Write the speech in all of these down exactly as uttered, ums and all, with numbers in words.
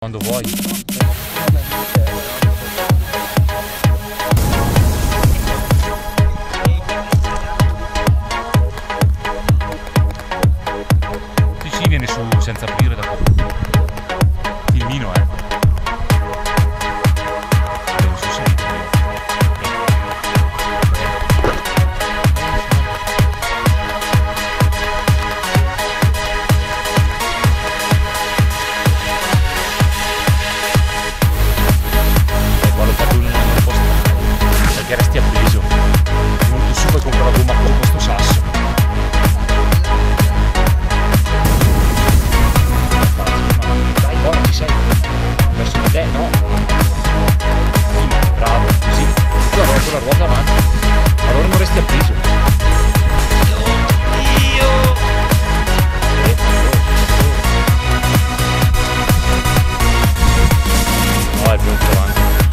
Quando vuoi. Sì, sì, viene su senza aprire da poco. Filmino, eh. Viene su sempre. Che resti appeso, molto su poi compro la gomma con questo sasso. Dai, buona, ci sei verso di te, no? Bravo, così tu arroto la ruota avanti, allora non resti appeso. No, è più avanti.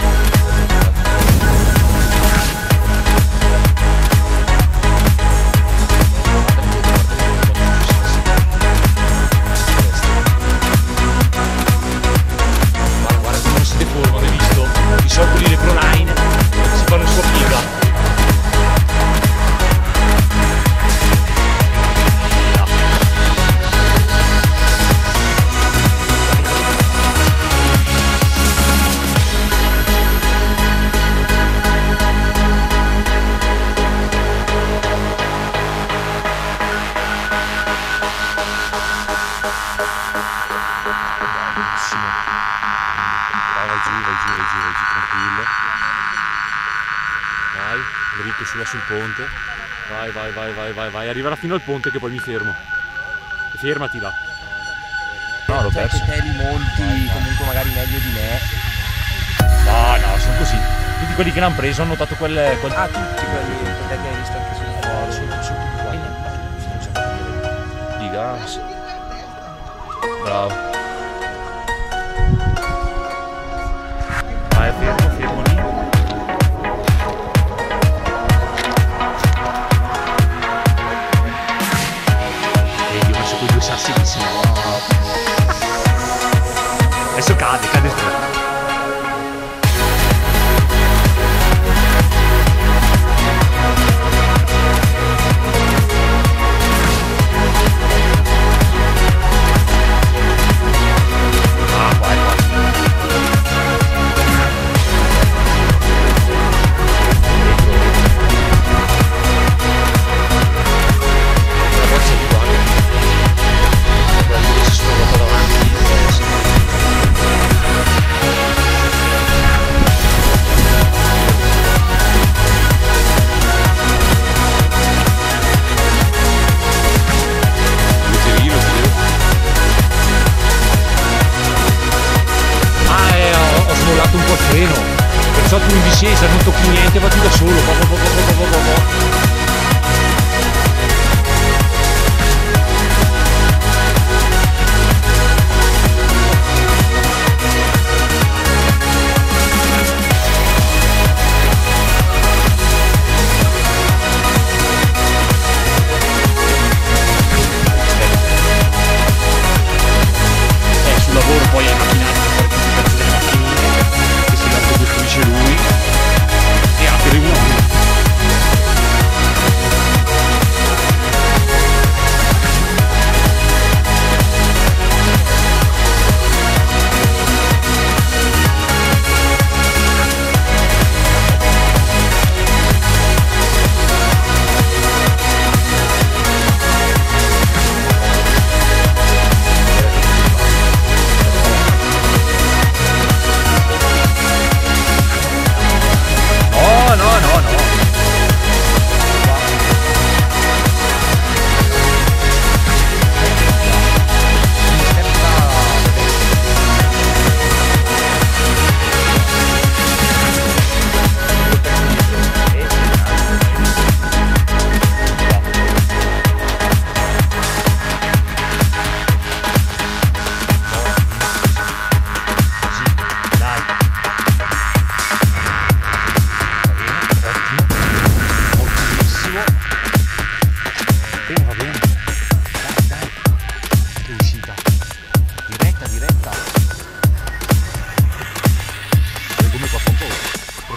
Vai, vai giù, vai giù, vai giù, vai giù, tranquillo. Vai, dritto sulla sul ponte. Vai, vai, vai, vai, vai, vai, arriverà fino al ponte che poi mi fermo. E fermati là. No, l'ho perso. Che te li monti comunque magari meglio di me. No, no, sono così. Tutti quelli che l'hanno preso hanno notato quel... quel... Ah, tutti quelli che hai visto anche sul foro. Sotto, sotto di qua. Di gas. Bravo. Vai, fermo, fermo lì. Vedi, ho messo quei due sassi che si muovono. Adesso cade, cade su. Un po' il freno, perciò tu in discesa non tocchi niente, va tu da solo. Bo, bo, bo, bo, bo, bo, bo. Eh, sul lavoro poi hai macchinato per pezzi delle macchinine che si costruisce lui e apri uno.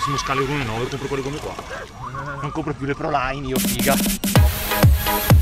massimo scale uno virgola nove, compro quelle gomme qua. Non compro più le Proline, io figa.